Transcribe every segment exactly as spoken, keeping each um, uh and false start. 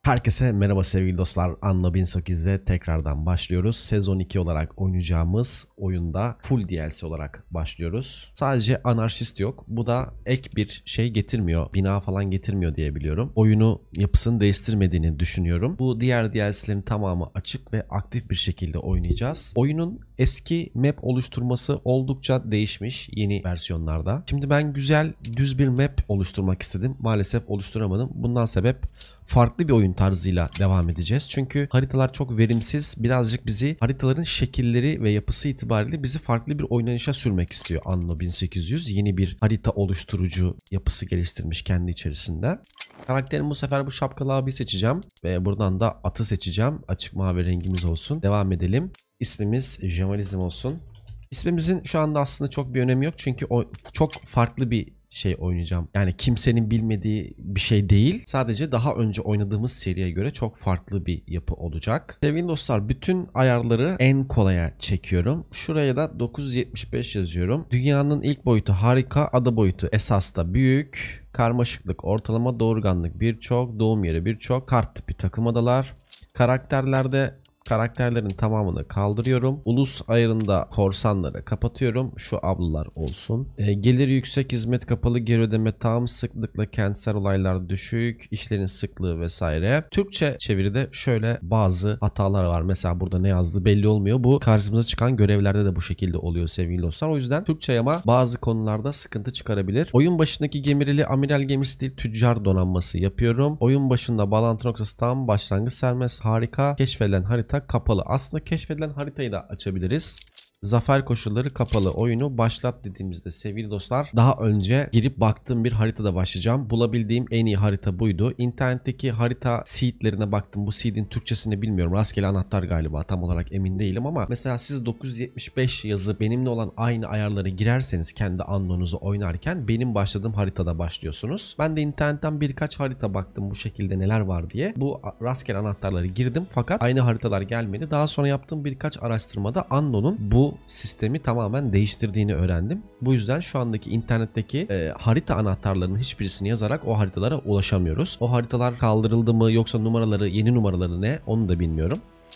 Herkese merhaba sevgili dostlar. Anno bin sekiz'de tekrardan başlıyoruz. Sezon iki olarak oynayacağımız oyunda full D L C olarak başlıyoruz. Sadece anarşist yok. Bu da ek bir şey getirmiyor. Bina falan getirmiyor diye biliyorum. Oyunu yapısını değiştirmediğini düşünüyorum. Bu diğer D L C'lerin tamamı açık ve aktif bir şekilde oynayacağız. Oyunun eski map oluşturması oldukça değişmiş yeni versiyonlarda. Şimdi ben güzel düz bir map oluşturmak istedim. Maalesef oluşturamadım. Bundan sebep farklı bir oyun tarzıyla devam edeceğiz. Çünkü haritalar çok verimsiz. Birazcık bizi haritaların şekilleri ve yapısı itibariyle bizi farklı bir oynanışa sürmek istiyor Anno bin sekiz yüz. Yeni bir harita oluşturucu yapısı geliştirmiş kendi içerisinde. Karakterimi bu sefer bu şapkalı abi seçeceğim. Ve buradan da atı seçeceğim. Açık mavi rengimiz olsun. Devam edelim. İsmimiz Jamalizm olsun. İsmimizin şu anda aslında çok bir önemi yok. Çünkü o çok farklı bir şey oynayacağım. Yani kimsenin bilmediği bir şey değil. Sadece daha önce oynadığımız seriye göre çok farklı bir yapı olacak. Sevgili dostlar, bütün ayarları en kolaya çekiyorum. Şuraya da dokuz yüz yetmiş beş yazıyorum. Dünyanın ilk boyutu harika, ada boyutu esasda büyük, karmaşıklık, ortalama, doğurganlık birçok, doğum yeri birçok, kart tipi takım adalar. Karakterlerde karakterlerin tamamını kaldırıyorum. Ulus ayarında korsanları kapatıyorum. Şu ablalar olsun. E, geliri yüksek, hizmet kapalı, geri ödeme tam, sıklıkla kentsel olaylar düşük, işlerin sıklığı vesaire. Türkçe çeviride şöyle bazı hatalar var. Mesela burada ne yazdığı belli olmuyor. Bu karşımıza çıkan görevlerde de bu şekilde oluyor sevgili dostlar. O yüzden Türkçe ama bazı konularda sıkıntı çıkarabilir. Oyun başındaki gemirili amiral gemisi değil, tüccar donanması yapıyorum. Oyun başında bağlantı noktası tam, başlangıç serbest, harika, keşfedilen harita kapalı. Aslında keşfedilen haritayı da açabiliriz. Zafer koşulları kapalı. Oyunu başlat dediğimizde sevgili dostlar, daha önce girip baktığım bir haritada başlayacağım. Bulabildiğim en iyi harita buydu. İnternetteki harita seedlerine baktım. Bu seed'in Türkçesini bilmiyorum. Rastgele anahtar galiba. Tam olarak emin değilim ama mesela siz dokuz yüz yetmiş beş yazı benimle olan aynı ayarları girerseniz kendi Anno'nuzu oynarken benim başladığım haritada başlıyorsunuz. Ben de internetten birkaç harita baktım bu şekilde neler var diye. Bu rastgele anahtarları girdim fakat aynı haritalar gelmedi. Daha sonra yaptığım birkaç araştırmada Anno'nun bu sistemi tamamen değiştirdiğini öğrendim. Bu yüzden şu andaki internetteki e, harita anahtarlarının hiçbirisini yazarak o haritalara ulaşamıyoruz. O haritalar kaldırıldı mı yoksa numaraları, yeni numaraları ne onu da bilmiyorum.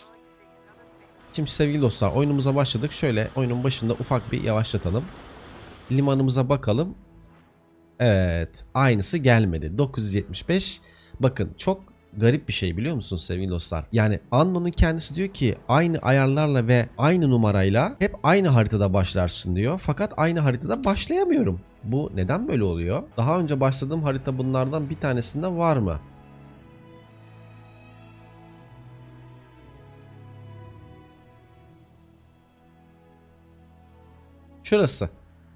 Şimdi sevgili dostlar, oyunumuza başladık. Şöyle oyunun başında ufak bir yavaşlatalım. Limanımıza bakalım. Evet, aynısı gelmedi. dokuz yüz yetmiş beş. Bakın çok garip bir şey, biliyor musunuz sevgili dostlar? Yani Anno'nun kendisi diyor ki aynı ayarlarla ve aynı numarayla hep aynı haritada başlarsın diyor. Fakat aynı haritada başlayamıyorum. Bu neden böyle oluyor? Daha önce başladığım harita bunlardan bir tanesinde var mı? Şurası.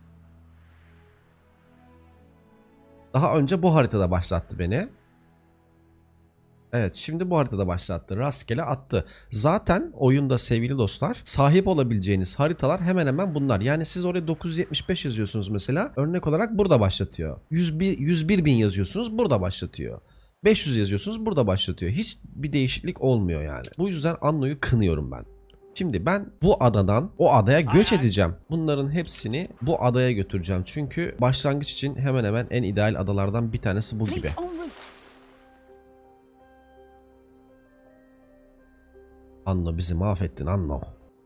Daha önce bu haritada başlattı beni. Evet, şimdi bu haritada başlattı. Rastgele attı. Zaten oyunda sevgili dostlar sahip olabileceğiniz haritalar hemen hemen bunlar. Yani siz oraya dokuz yüz yetmiş beş yazıyorsunuz mesela. Örnek olarak burada başlatıyor. yüz bir, yüz bir bin yazıyorsunuz, burada başlatıyor. beş yüz yazıyorsunuz, burada başlatıyor. Hiç bir değişiklik olmuyor yani. Bu yüzden Anno'yu kınıyorum ben. Şimdi ben bu adadan o adaya göç edeceğim. Bunların hepsini bu adaya götüreceğim. Çünkü başlangıç için hemen hemen en ideal adalardan bir tanesi bu gibi. Anno, bizi mahvettin Anno.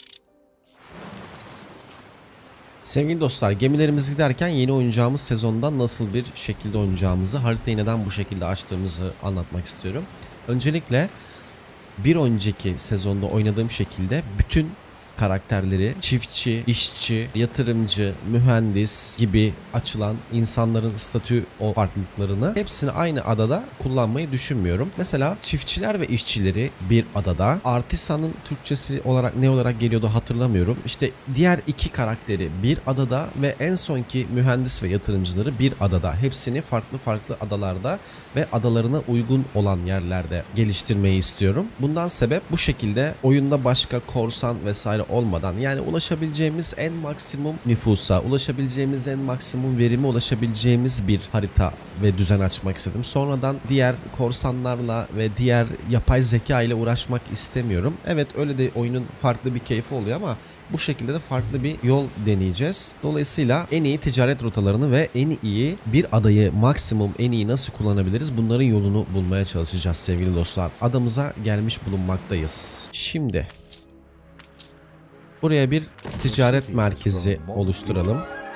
Sevgili dostlar, gemilerimiz giderken yeni oynayacağımız sezonda nasıl bir şekilde oynayacağımızı, haritayı neden bu şekilde açtığımızı anlatmak istiyorum. Öncelikle bir önceki sezonda oynadığım şekilde bütün karakterleri çiftçi, işçi, yatırımcı, mühendis gibi açılan insanların statü o farklılıklarını hepsini aynı adada kullanmayı düşünmüyorum. Mesela çiftçiler ve işçileri bir adada, Artisan'ın Türkçesi olarak ne olarak geliyordu hatırlamıyorum. İşte diğer iki karakteri bir adada ve en sonki mühendis ve yatırımcıları bir adada. Hepsini farklı farklı adalarda ve adalarına uygun olan yerlerde geliştirmeyi istiyorum. Bundan sebep bu şekilde oyunda başka korsan vesaire olmadan, yani ulaşabileceğimiz en maksimum nüfusa, ulaşabileceğimiz en maksimum verime ulaşabileceğimiz bir harita ve düzen açmak istedim. Sonradan diğer korsanlarla ve diğer yapay zeka ile uğraşmak istemiyorum. Evet, öyle de oyunun farklı bir keyfi oluyor ama Bu şekilde de farklı bir yol deneyeceğiz. Dolayısıyla en iyi ticaret rotalarını ve en iyi bir adayı maksimum en iyi nasıl kullanabiliriz? Bunların yolunu bulmaya çalışacağız sevgili dostlar. Adamıza gelmiş bulunmaktayız. Şimdi buraya bir ticaret merkezi oluşturalım.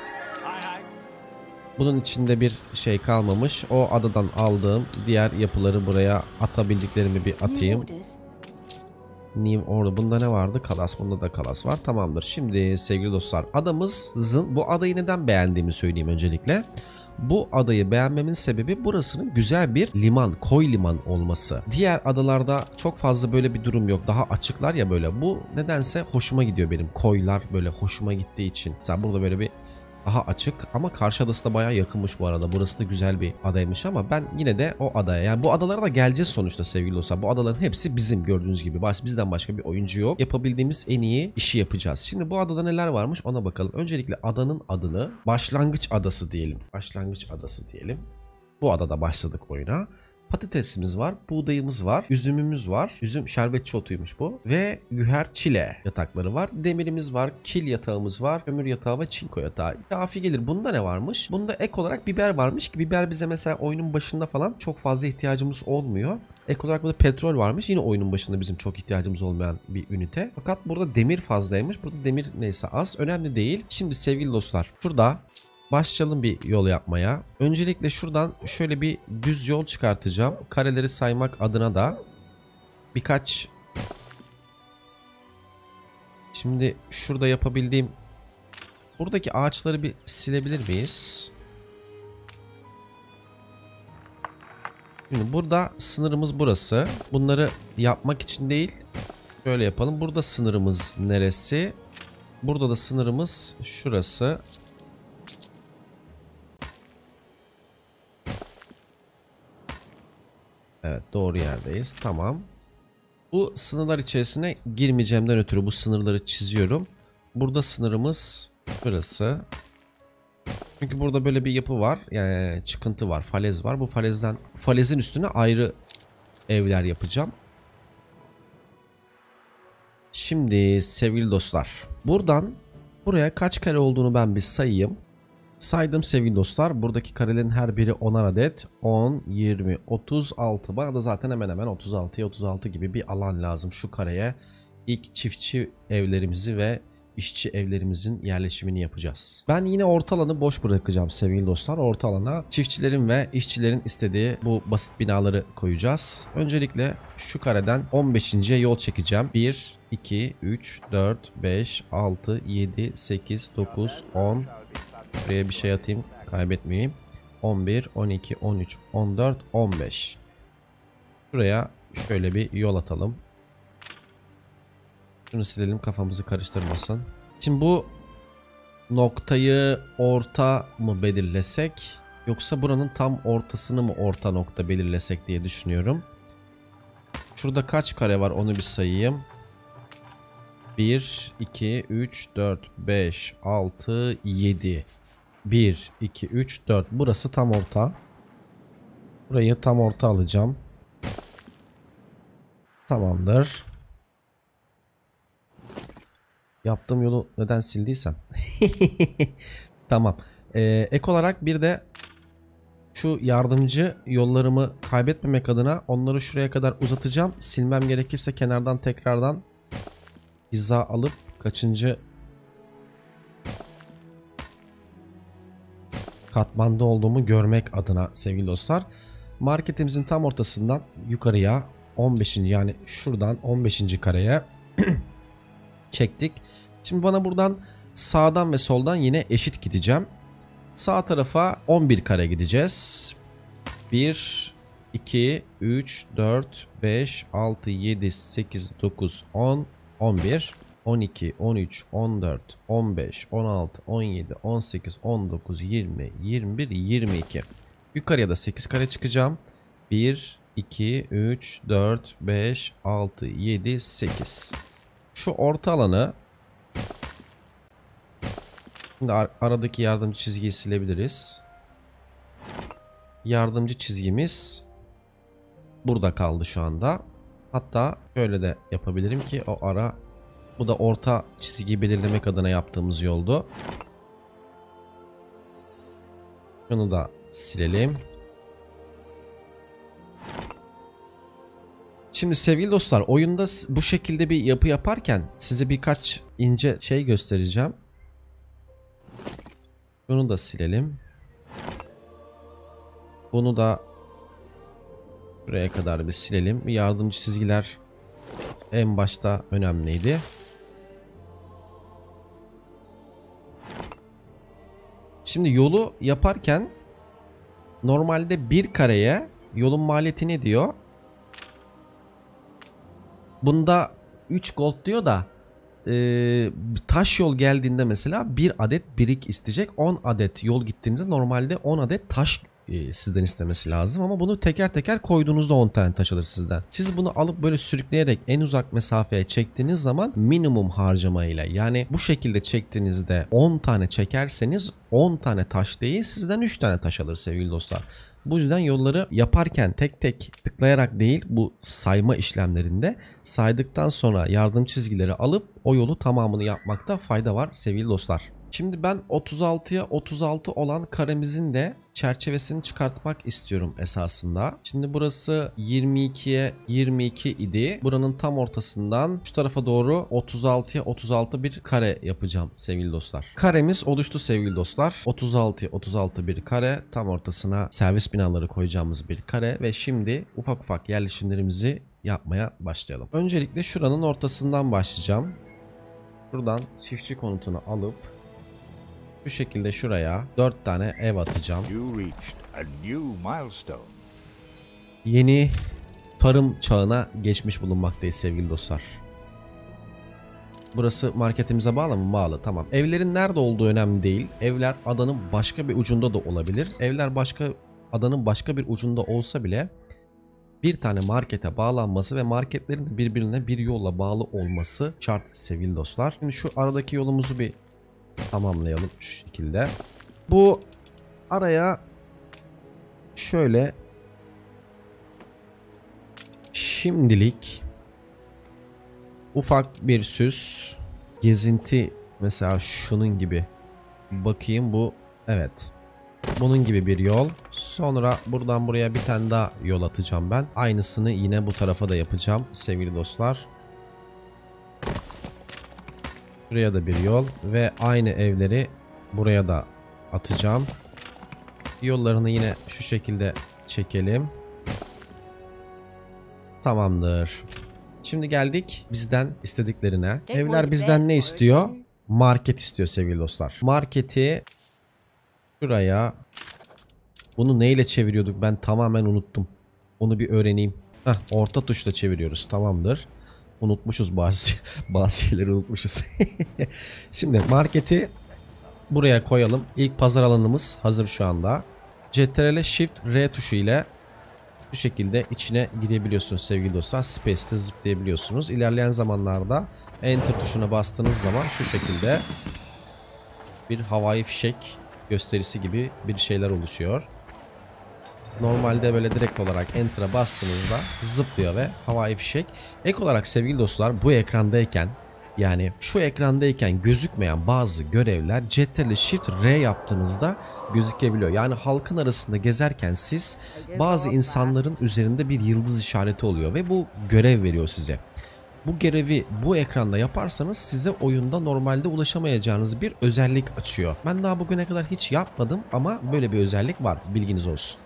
Bunun içinde bir şey kalmamış. O adadan aldığım diğer yapıları buraya atabildiklerimi bir atayım. New Order. Bunda ne vardı? Kalas. Bunda da kalas var. Tamamdır. Şimdi sevgili dostlar, adamızın, bu adayı neden beğendiğimi söyleyeyim öncelikle. Bu adayı beğenmemin sebebi burasının güzel bir liman, koy liman olması. Diğer adalarda çok fazla böyle bir durum yok. Daha açıklar ya böyle. Bu nedense hoşuma gidiyor benim. Koylar böyle hoşuma gittiği için. Mesela burada böyle bir daha açık ama karşı adası da bayağı yakınmış bu arada. Burası da güzel bir adaymış ama ben yine de o adaya, yani bu adalara da geleceğiz sonuçta sevgili dostlar. Bu adaların hepsi bizim, gördüğünüz gibi. Baş, bizden başka bir oyuncu yok. Yapabildiğimiz en iyi işi yapacağız. Şimdi bu adada neler varmış ona bakalım. Öncelikle adanın adını Başlangıç Adası diyelim. Başlangıç Adası diyelim. Bu adada başladık oyuna. Patatesimiz var, buğdayımız var, üzümümüz var. Üzüm şerbetçi otuymuş bu. Ve güher çile yatakları var. Demirimiz var, kil yatağımız var, kömür yatağı ve çinko yatağı. Kafi gelir. Bunda ne varmış? Bunda ek olarak biber varmış ki biber bize mesela oyunun başında falan çok fazla ihtiyacımız olmuyor. Ek olarak burada petrol varmış. Yine oyunun başında bizim çok ihtiyacımız olmayan bir ünite. Fakat burada demir fazlaymış. Burada demir neyse az. Önemli değil. Şimdi sevgili dostlar, şurada başlayalım bir yol yapmaya. Öncelikle şuradan şöyle bir düz yol çıkartacağım. Kareleri saymak adına da birkaç... Şimdi şurada yapabildiğim... Buradaki ağaçları bir silebilir miyiz? Şimdi burada sınırımız burası. Bunları yapmak için değil. Şöyle yapalım. Burada sınırımız neresi? Burada da sınırımız şurası. Evet, doğru yerdeyiz. Tamam. Bu sınırlar içerisine girmeyeceğimden ötürü bu sınırları çiziyorum. Burada sınırımız burası. Çünkü burada böyle bir yapı var. Yani çıkıntı var, falez var. Bu falezden, falezin üstüne ayrı evler yapacağım. Şimdi sevgili dostlar, buradan buraya kaç kare olduğunu ben bir sayayım. Saydım sevgili dostlar. Buradaki karelerin her biri onar adet. on, yirmi, otuz altı. Bana da zaten hemen hemen otuz altıya otuz altı gibi bir alan lazım şu kareye. İlk çiftçi evlerimizi ve işçi evlerimizin yerleşimini yapacağız. Ben yine orta alanı boş bırakacağım sevgili dostlar. Orta alana çiftçilerin ve işçilerin istediği bu basit binaları koyacağız. Öncelikle şu kareden on beşinciye yol çekeceğim. bir, iki, üç, dört, beş, altı, yedi, sekiz, dokuz, on... Buraya bir şey atayım, kaybetmeyeyim. on bir, on iki, on üç, on dört, on beş. Şuraya şöyle bir yol atalım. Şunu silelim, kafamızı karıştırmasın. Şimdi bu noktayı orta mı belirlesek, yoksa buranın tam ortasını mı orta nokta belirlesek diye düşünüyorum. Şurada kaç kare var onu bir sayayım. bir, iki, üç, dört, beş, altı, yedi. bir, iki, üç, dört. Burası tam orta. Burayı tam orta alacağım. Tamamdır. Yaptığım yolu neden sildiysem. Tamam. Ee, ek olarak bir de şu yardımcı yollarımı kaybetmemek adına onları şuraya kadar uzatacağım. Silmem gerekirse kenardan tekrardan hiza alıp kaçıncı katmanda olduğumu görmek adına sevgili dostlar. Marketimizin tam ortasından yukarıya on beşinci yani şuradan on beşinci kareye çektik. Şimdi bana buradan sağdan ve soldan yine eşit gideceğim. Sağ tarafa on bir kare gideceğiz. bir, iki, üç, dört, beş, altı, yedi, sekiz, dokuz, on, on bir. on iki, on üç, on dört, on beş, on altı, on yedi, on sekiz, on dokuz, yirmi, yirmi bir, yirmi iki. Yukarıya da sekiz kare çıkacağım. bir, iki, üç, dört, beş, altı, yedi, sekiz. Şu orta alanı, şimdi ar aradaki yardımcı çizgiyi silebiliriz. Yardımcı çizgimiz burada kaldı şu anda. Hatta şöyle de yapabilirim ki o ara Bu da orta çizgiyi belirlemek adına yaptığımız yoldu. Şunu da silelim. Şimdi sevgili dostlar, oyunda bu şekilde bir yapı yaparken size birkaç ince şey göstereceğim. Bunu da silelim. Bunu da buraya kadar bir silelim. Yardımcı çizgiler en başta önemliydi. Şimdi yolu yaparken normalde bir kareye yolun maliyeti ne diyor? Bunda üç gold diyor da e, taş yol geldiğinde mesela bir adet birik isteyecek. on adet yol gittiğinizde normalde on adet taş e, sizden istemesi lazım. Ama bunu teker teker koyduğunuzda on tane taş alır sizden. Siz bunu alıp böyle sürükleyerek en uzak mesafeye çektiğiniz zaman minimum harcamayla, yani bu şekilde çektiğinizde on tane çekerseniz on tane taş değil sizden üç tane taş alır sevgili dostlar. Bu yüzden yolları yaparken tek tek tıklayarak değil, bu sayma işlemlerinde saydıktan sonra yardım çizgileri alıp o yolu tamamını yapmakta fayda var sevgili dostlar. Şimdi ben otuz altıya otuz altı olan karemizin de çerçevesini çıkartmak istiyorum esasında. Şimdi burası yirmi ikiye yirmi iki idi. Buranın tam ortasından şu tarafa doğru otuz altıya otuz altı bir kare yapacağım sevgili dostlar. Karemiz oluştu sevgili dostlar. otuz altıya otuz altı bir kare, tam ortasına servis binaları koyacağımız bir kare ve şimdi ufak ufak yerleşimlerimizi yapmaya başlayalım. Öncelikle şuranın ortasından başlayacağım. Buradan çiftçi konutunu alıp bu şekilde şuraya dört tane ev atacağım. Yeni tarım çağına geçmiş bulunmaktayız sevgili dostlar. Burası marketimize bağlı mı? Bağlı. Tamam. Evlerin nerede olduğu önemli değil. Evler adanın başka bir ucunda da olabilir. Evler başka adanın başka bir ucunda olsa bile bir tane markete bağlanması ve marketlerin de birbirine bir yolla bağlı olması şart sevgili dostlar. Şimdi şu aradaki yolumuzu bir tamamlayalım şu şekilde. Bu araya şöyle şimdilik ufak bir süs, gezinti, mesela şunun gibi, bakayım bu, evet, bunun gibi bir yol. Sonra buradan buraya bir tane daha yol atacağım ben. Aynısını yine bu tarafa da yapacağım sevgili dostlar. Buraya da bir yol ve aynı evleri buraya da atacağım. Yollarını yine şu şekilde çekelim. Tamamdır. Şimdi geldik bizden istediklerine. Evler bizden ne istiyor? Market istiyor sevgili dostlar. Marketi şuraya, bunu neyle çeviriyorduk ben tamamen unuttum. Onu bir öğreneyim. Heh, orta tuşla çeviriyoruz, tamamdır. Unutmuşuz bazı bazı şeyleri unutmuşuz. Şimdi marketi buraya koyalım. İlk pazar alanımız hazır şu anda. C T R L Shift R tuşu ile bu şekilde içine girebiliyorsunuz sevgili dostlar. Space'te zıplayabiliyorsunuz. İlerleyen zamanlarda Enter tuşuna bastığınız zaman şu şekilde bir havai fişek gösterisi gibi bir şeyler oluşuyor. Normalde böyle direkt olarak Enter'a bastığınızda zıplıyor ve havai fişek. Ek olarak sevgili dostlar, bu ekrandayken, yani şu ekrandayken gözükmeyen bazı görevler C T R L Shift R yaptığınızda gözükebiliyor. Yani halkın arasında gezerken siz bazı insanların üzerinde bir yıldız işareti oluyor ve bu görev veriyor size. Bu görevi bu ekranda yaparsanız size oyunda normalde ulaşamayacağınız bir özellik açıyor. Ben daha bugüne kadar hiç yapmadım ama böyle bir özellik var, bilginiz olsun.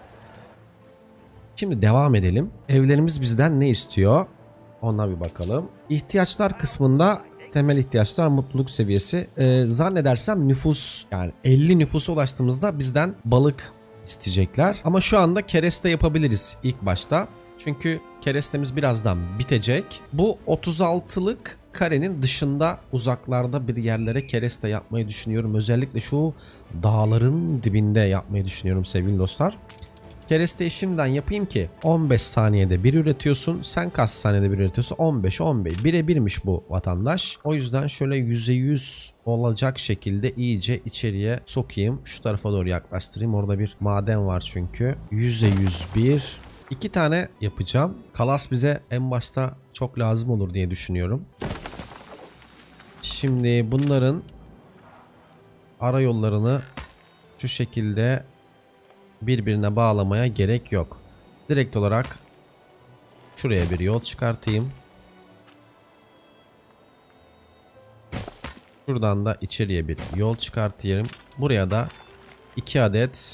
Şimdi devam edelim. Evlerimiz bizden ne istiyor? Ona bir bakalım. İhtiyaçlar kısmında temel ihtiyaçlar, mutluluk seviyesi. Ee, zannedersem nüfus, yani elli nüfusa ulaştığımızda bizden balık isteyecekler. Ama şu anda kereste yapabiliriz ilk başta. Çünkü kerestemiz birazdan bitecek. Bu otuz altılık karenin dışında uzaklarda bir yerlere kereste yapmayı düşünüyorum. Özellikle şu dağların dibinde yapmayı düşünüyorum sevgili dostlar. Keresteyi şimdiden yapayım ki on beş saniyede bir üretiyorsun. Sen kaç saniyede bir üretiyorsun? on beş on beş. bire birmiş bu vatandaş. O yüzden şöyle yüzde yüz olacak şekilde iyice içeriye sokayım. Şu tarafa doğru yaklaştırayım. Orada bir maden var çünkü. yüzde yüz bir. İki tane yapacağım. Kalas bize en başta çok lazım olur diye düşünüyorum. Şimdi bunların ara yollarını şu şekilde birbirine bağlamaya gerek yok. Direkt olarak şuraya bir yol çıkartayım. Şuradan da içeriye bir yol çıkartayım. Buraya da iki adet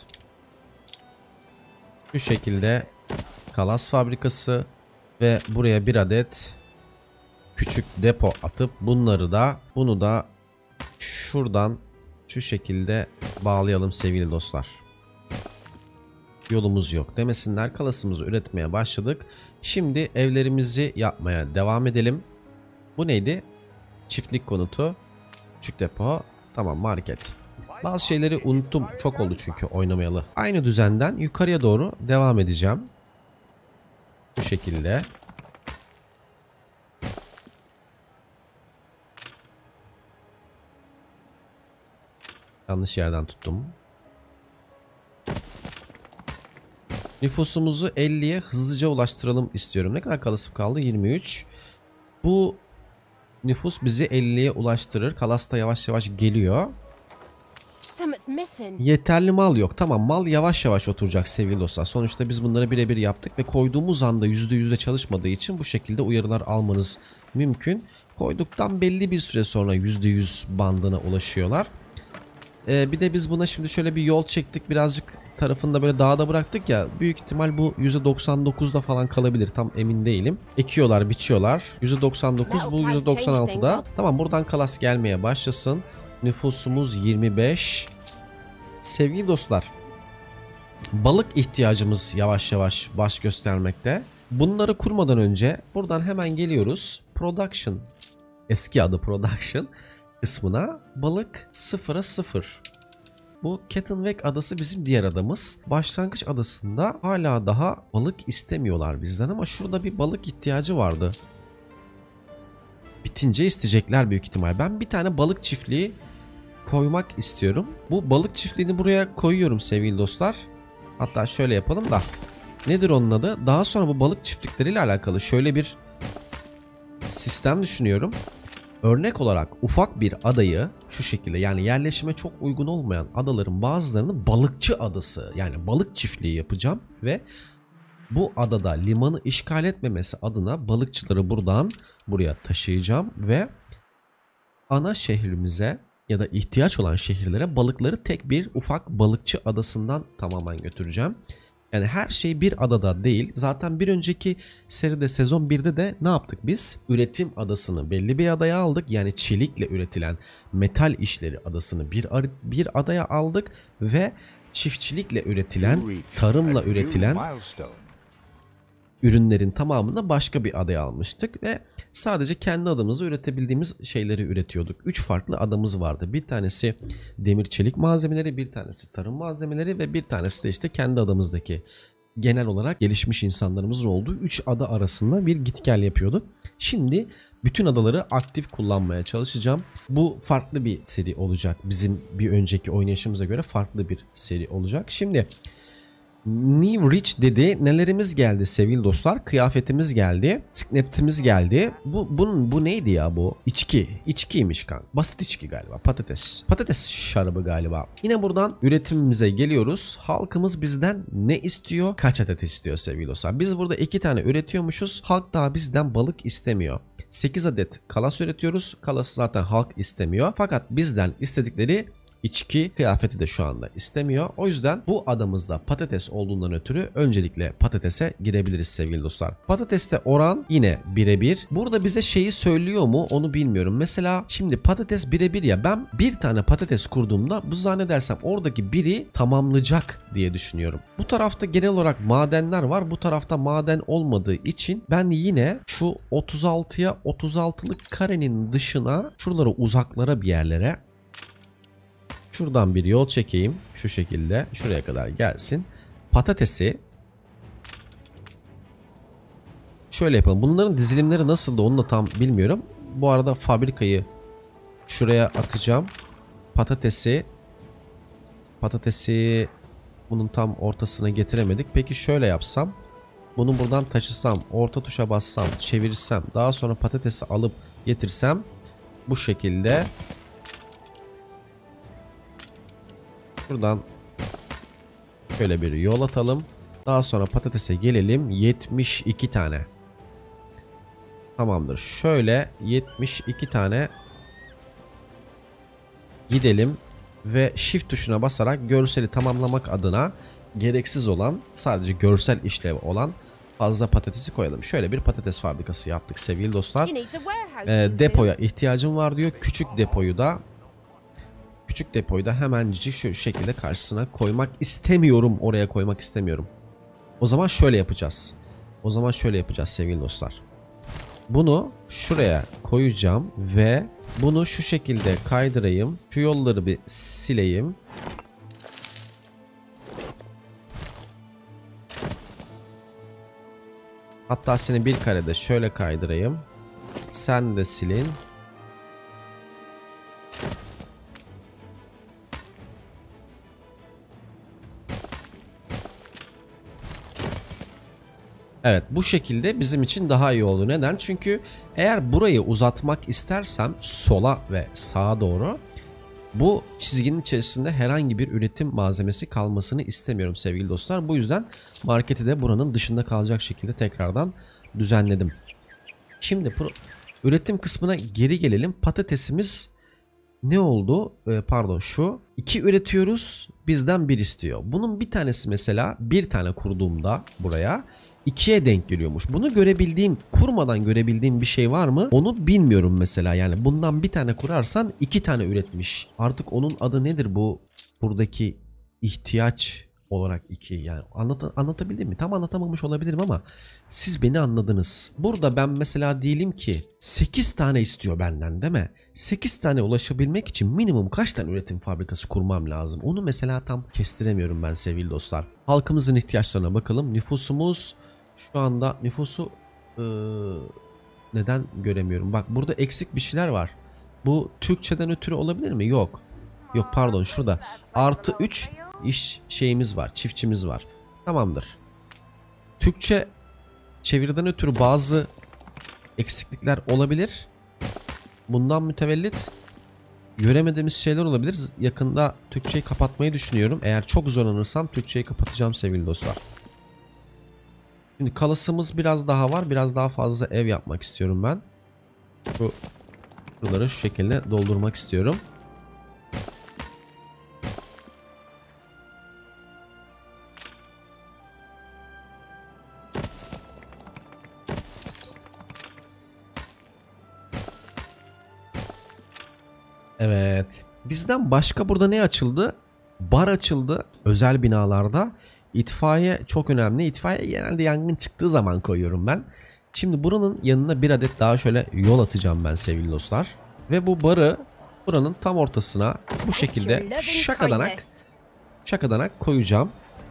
şu şekilde kalas fabrikası ve buraya bir adet küçük depo atıp bunları da bunu da şuradan şu şekilde bağlayalım sevgili dostlar. Yolumuz yok demesinler. Kalasımızı üretmeye başladık. Şimdi evlerimizi yapmaya devam edelim. Bu neydi? Çiftlik konutu. Küçük depo. Tamam, market. Bazı şeyleri unuttum. Çok oldu çünkü oynamayalı. Aynı düzenden yukarıya doğru devam edeceğim. Bu şekilde. Yanlış yerden tuttum. Nüfusumuzu elliye hızlıca ulaştıralım istiyorum. Ne kadar kalasım kaldı? yirmi üç. Bu nüfus bizi elliye ulaştırır. Kalas da yavaş yavaş geliyor. Yeterli mal yok. Tamam, mal yavaş yavaş oturacak sevgili dostlar. Sonuçta biz bunları birebir yaptık ve koyduğumuz anda yüzde yüzde çalışmadığı için bu şekilde uyarılar almanız mümkün. Koyduktan belli bir süre sonra yüzde yüz bandına ulaşıyorlar. Ee, bir de biz buna şimdi şöyle bir yol çektik. Birazcık tarafında böyle dağda bıraktık ya. Büyük ihtimal bu yüzde doksan dokuzda falan kalabilir. Tam emin değilim. Ekiyorlar, biçiyorlar. yüzde doksan dokuz, bu yüzde doksan altıda. Tamam, buradan kalas gelmeye başlasın. Nüfusumuz yirmi beş. Sevgili dostlar, balık ihtiyacımız yavaş yavaş baş göstermekte. Bunları kurmadan önce buradan hemen geliyoruz. Production, eski adı Production kısmına, balık sıfıra sıfır. Bu Kettenweg adası bizim diğer adamız. Başlangıç adasında hala daha balık istemiyorlar bizden ama şurada bir balık ihtiyacı vardı. Bitince isteyecekler büyük ihtimal. Ben bir tane balık çiftliği koymak istiyorum. Bu balık çiftliğini buraya koyuyorum sevgili dostlar. Hatta şöyle yapalım da. Nedir onun adı? Daha sonra bu balık çiftlikleriyle alakalı şöyle bir sistem düşünüyorum. Örnek olarak ufak bir adayı şu şekilde, yani yerleşime çok uygun olmayan adaların bazılarını balıkçı adası, yani balık çiftliği yapacağım ve bu adada limanı işgal etmemesi adına balıkçıları buradan buraya taşıyacağım ve ana şehrimize ya da ihtiyaç olan şehirlere balıkları tek bir ufak balıkçı adasından tamamen götüreceğim. Yani her şey bir adada değil. Zaten bir önceki seride, sezon birde de ne yaptık biz? Üretim adasını belli bir adaya aldık. Yani çelikle üretilen metal işleri adasını bir, bir adaya aldık ve çiftçilikle üretilen, tarımla üretilen ürünlerin tamamını da başka bir adaya almıştık ve sadece kendi adamızda üretebildiğimiz şeyleri üretiyorduk. üç farklı adamız vardı. Bir tanesi demir çelik malzemeleri, bir tanesi tarım malzemeleri ve bir tanesi de işte kendi adamızdaki genel olarak gelişmiş insanlarımızın olduğu üç ada arasında bir git gel yapıyorduk. Şimdi bütün adaları aktif kullanmaya çalışacağım. Bu farklı bir seri olacak. Bizim bir önceki oynayışımıza göre farklı bir seri olacak. Şimdi New Rich dedi. Nelerimiz geldi sevgili dostlar? Kıyafetimiz geldi. Skneptimiz geldi. Bu bunun bu neydi ya bu? İçki. İçkiymiş kanka. Basit içki galiba. Patates. Patates şarabı galiba. Yine buradan üretimimize geliyoruz. Halkımız bizden ne istiyor? Kaç adet istiyor sevgili dostlar? Biz burada iki tane üretiyormuşuz. Halk daha bizden balık istemiyor. sekiz adet kalas üretiyoruz. Kalas zaten halk istemiyor. Fakat bizden istedikleri İçki, kıyafeti de şu anda istemiyor. O yüzden bu adamızda patates olduğundan ötürü öncelikle patatese girebiliriz sevgili dostlar. Patateste oran yine birebir. Burada bize şeyi söylüyor mu onu bilmiyorum. Mesela şimdi patates birebir ya, ben bir tane patates kurduğumda bu zannedersem oradaki biri tamamlayacak diye düşünüyorum. Bu tarafta genel olarak madenler var. Bu tarafta maden olmadığı için ben yine şu otuz altıya otuz altılık karenin dışına, şuralara, uzaklara bir yerlere şuradan bir yol çekeyim. Şu şekilde şuraya kadar gelsin. Patatesi şöyle yapalım. Bunların dizilimleri nasıldı onu da tam bilmiyorum. Bu arada fabrikayı şuraya atacağım. Patatesi patatesi bunun tam ortasına getiremedik. Peki şöyle yapsam. Bunu buradan taşısam, orta tuşa bassam, çevirsem, daha sonra patatesi alıp getirsem Bu şekilde. Şuradan şöyle bir yol atalım. Daha sonra patatese gelelim. yetmiş iki tane. Tamamdır. Şöyle yetmiş iki tane gidelim ve shift tuşuna basarak görseli tamamlamak adına gereksiz olan, sadece görsel işlevi olan fazla patatesi koyalım. Şöyle bir patates fabrikası yaptık sevgili dostlar. E, depoya ihtiyacım var diyor. Küçük depoyu da küçük depoyu da hemencik şu şekilde karşısına koymak istemiyorum. Oraya koymak istemiyorum. O zaman şöyle yapacağız. O zaman şöyle yapacağız sevgili dostlar. Bunu şuraya koyacağım ve bunu şu şekilde kaydırayım. Şu yolları bir sileyim. Hatta seni bir karede şöyle kaydırayım. Sen de silin. Evet, bu şekilde bizim için daha iyi oldu. Neden? Çünkü eğer burayı uzatmak istersem sola ve sağa doğru, bu çizginin içerisinde herhangi bir üretim malzemesi kalmasını istemiyorum sevgili dostlar. Bu yüzden marketi de buranın dışında kalacak şekilde tekrardan düzenledim. Şimdi üretim kısmına geri gelelim. Patatesimiz ne oldu? Ee, pardon şu. iki üretiyoruz. Bizden bir istiyor. Bunun bir tanesi mesela bir tane kurduğumda buraya ikiye denk geliyormuş. Bunu görebildiğim, kurmadan görebildiğim bir şey var mı? Onu bilmiyorum mesela. Yani bundan bir tane kurarsan iki tane üretmiş. Artık onun adı nedir bu? Buradaki ihtiyaç olarak iki. Yani anlat anlatabildim mi? Tam anlatamamış olabilirim ama siz beni anladınız. Burada ben mesela diyelim ki sekiz tane istiyor benden, değil mi? sekiz tane ulaşabilmek için minimum kaç tane üretim fabrikası kurmam lazım? Onu mesela tam kestiremiyorum ben sevgili dostlar. Halkımızın ihtiyaçlarına bakalım. Nüfusumuz şu anda nüfusu ee, neden göremiyorum? Bak burada eksik bir şeyler var. Bu Türkçeden ötürü olabilir mi? Yok. Yok pardon, şurada artı üç iş şeyimiz var. Çiftçimiz var. Tamamdır. Türkçe çeviriden ötürü bazı eksiklikler olabilir. Bundan mütevellit göremediğimiz şeyler olabilir. Yakında Türkçeyi kapatmayı düşünüyorum. Eğer çok zorlanırsam Türkçeyi kapatacağım sevgili dostlar. Şimdi kalasımız biraz daha var. Biraz daha fazla ev yapmak istiyorum ben. Şu buraları şu şekilde doldurmak istiyorum. Evet. Bizden başka burada ne açıldı? Bar açıldı. Özel binalarda. İtfaiye çok önemli. İtfaiye genelde yangın çıktığı zaman koyuyorum ben. Şimdi buranın yanına bir adet daha şöyle yol atacağım ben sevgili dostlar. Ve bu barı buranın tam ortasına bu şekilde şakadanak şakadanak koyacağım.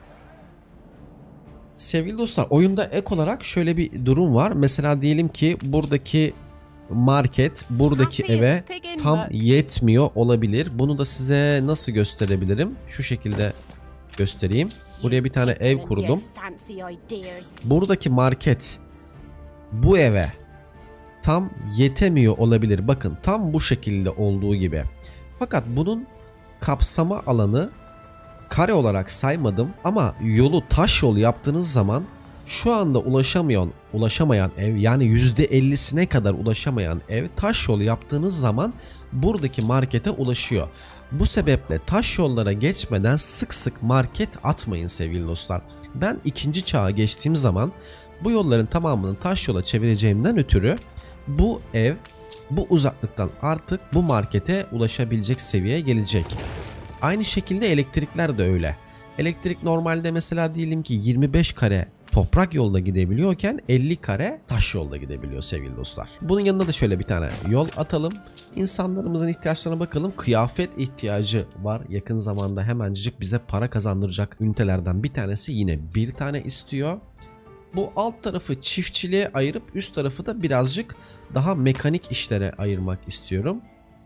Sevgili dostlar, oyunda ek olarak şöyle bir durum var. Mesela diyelim ki buradaki market buradaki eve tam yetmiyor olabilir. Bunu da size nasıl gösterebilirim? Şu şekilde göstereyim. Buraya bir tane ev kurdum. Buradaki market bu eve tam yetemiyor olabilir. Bakın tam bu şekilde olduğu gibi. Fakat bunun kapsama alanı kare olarak saymadım ama yolu taş yol yaptığınız zaman şu anda ulaşamayan ulaşamayan ev, yani yüzde ellisine kadar ulaşamayan ev taş yol yaptığınız zaman buradaki markete ulaşıyor. Bu sebeple taş yollara geçmeden sık sık market atmayın sevgili dostlar. Ben ikinci çağa geçtiğim zaman bu yolların tamamını taş yola çevireceğimden ötürü bu ev bu uzaklıktan artık bu markete ulaşabilecek seviyeye gelecek. Aynı şekilde elektrikler de öyle. Elektrik normalde mesela diyelim ki yirmi beş kare toprak yolda gidebiliyorken elli kare taş yolda gidebiliyor sevgili dostlar. Bunun yanında da şöyle bir tane yol atalım. İnsanlarımızın ihtiyaçlarına bakalım. Kıyafet ihtiyacı var. Yakın zamanda hemencik bize para kazandıracak ünitelerden bir tanesi yine bir tane istiyor. Bu alt tarafı çiftçiliğe ayırıp üst tarafı da birazcık daha mekanik işlere ayırmak istiyorum.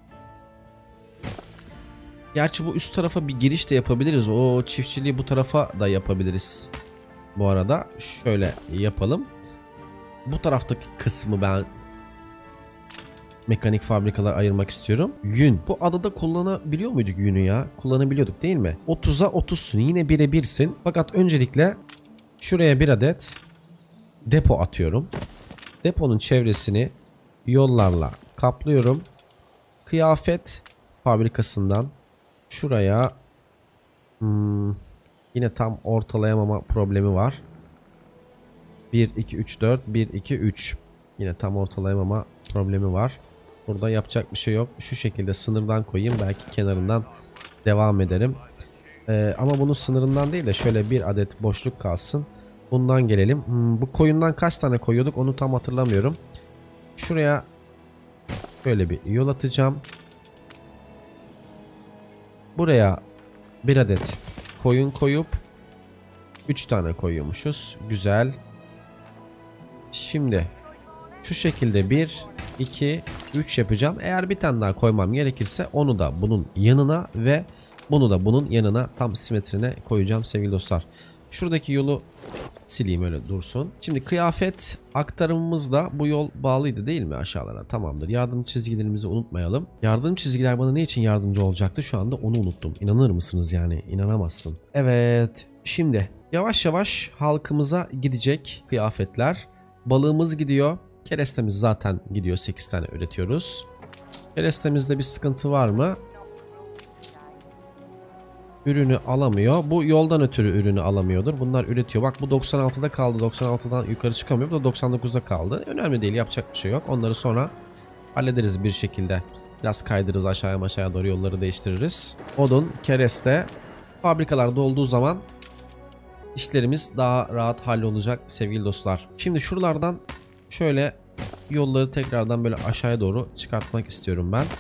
Gerçi bu üst tarafa bir giriş de yapabiliriz. O çiftçiliği bu tarafa da yapabiliriz. Bu arada şöyle yapalım. Bu taraftaki kısmı ben mekanik fabrikalar ayırmak istiyorum. Yün. Bu adada kullanabiliyor muyduk yünü ya? Kullanabiliyorduk değil mi? otuza otuzsun. Yine bire birsin. Fakat öncelikle şuraya bir adet depo atıyorum. Deponun çevresini yollarla kaplıyorum. Kıyafet fabrikasından şuraya hmm, yine tam ortalayamama problemi var. bir, iki, üç, dört, bir, iki, üç. Yine tam ortalayamama problemi var. Burada yapacak bir şey yok. Şu şekilde sınırdan koyayım. Belki kenarından devam ederim. Ee, ama bunu sınırından değil de şöyle bir adet boşluk kalsın. Bundan gelelim. Hmm, bu koyundan kaç tane koyuyorduk onu tam hatırlamıyorum. Şuraya böyle bir yol atacağım. Buraya bir adet koyun koyup üç tane koyuyormuşuz. Güzel. Şimdi şu şekilde bir, iki, üç yapacağım. Eğer bir tane daha koymam gerekirse onu da bunun yanına ve bunu da bunun yanına tam simetrine koyacağım sevgili dostlar. Şuradaki yolu sileyim öyle dursun. Şimdi kıyafet aktarımımızda bu yol bağlıydı değil mi aşağılara? Tamamdır. Yardım çizgilerimizi unutmayalım. Yardım çizgiler bana ne için yardımcı olacaktı? Şu anda onu unuttum. İnanır mısınız yani? İnanamazsın. Evet. Şimdi yavaş yavaş halkımıza gidecek kıyafetler. Balığımız gidiyor. Kerestemiz zaten gidiyor. sekiz tane üretiyoruz. Kerestemizde bir sıkıntı var mı? Ürünü alamıyor. Bu yoldan ötürü ürünü alamıyordur. Bunlar üretiyor. Bak bu doksan altıda kaldı. doksan altıdan yukarı çıkamıyor. Bu da doksan dokuzda kaldı. Önemli değil. Yapacak bir şey yok. Onları sonra hallederiz bir şekilde. Biraz kaydırırız aşağıya aşağıya doğru yolları değiştiririz. Odun, kereste fabrikalarda olduğu zaman işlerimiz daha rahat hallolacak sevgili dostlar. Şimdi şuralardan şöyle yolları tekrardan böyle aşağıya doğru çıkartmak istiyorum ben.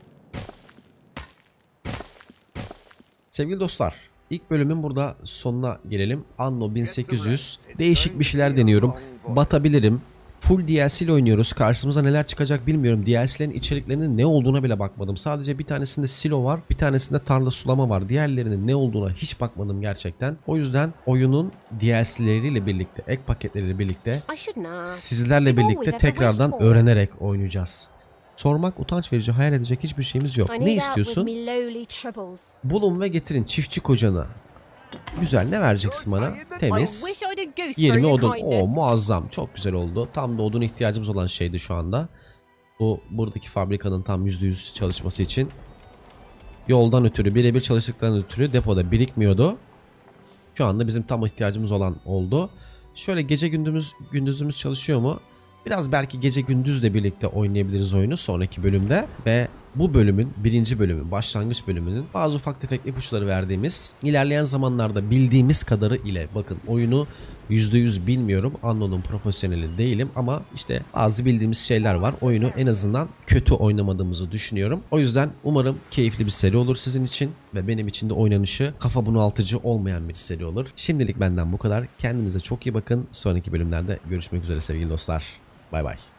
Sevgili dostlar, ilk bölümün burada sonuna gelelim. Anno bin sekiz yüz. Değişik bir şeyler deniyorum. Batabilirim. Full D L C ile oynuyoruz. Karşımıza neler çıkacak bilmiyorum. D L C'lerin içeriklerinin ne olduğuna bile bakmadım. Sadece bir tanesinde silo var. Bir tanesinde tarla sulama var. Diğerlerinin ne olduğuna hiç bakmadım gerçekten. O yüzden oyunun D L C'leriyle birlikte, ek paketleriyle birlikte sizlerle birlikte tekrardan öğrenerek oynayacağız. Sormak utanç verici, hayal edecek hiçbir şeyimiz yok. Ne istiyorsun? Bulun ve getirin çiftçi kocanı. Güzel, ne vereceksin bana? Temiz. yirmi odun. Oo, muazzam. Çok güzel oldu. Tam da odun ihtiyacımız olan şeydi şu anda. Bu buradaki fabrikanın tam yüzde yüz çalışması için. Yoldan ötürü, birebir çalıştıktan ötürü depoda birikmiyordu. Şu anda bizim tam ihtiyacımız olan oldu. Şöyle gece gündüzümüz, gündüzümüz çalışıyor mu? Biraz belki gece gündüzle birlikte oynayabiliriz oyunu sonraki bölümde ve bu bölümün birinci bölümü, başlangıç bölümünün bazı ufak tefek ipuçları verdiğimiz, ilerleyen zamanlarda bildiğimiz kadarı ile bakın oyunu yüzde yüz bilmiyorum. Anno'nun profesyoneli değilim ama işte bazı bildiğimiz şeyler var. Oyunu en azından kötü oynamadığımızı düşünüyorum. O yüzden umarım keyifli bir seri olur sizin için ve benim için de oynanışı kafa bunaltıcı olmayan bir seri olur. Şimdilik benden bu kadar. Kendinize çok iyi bakın. Sonraki bölümlerde görüşmek üzere sevgili dostlar. Bay bay.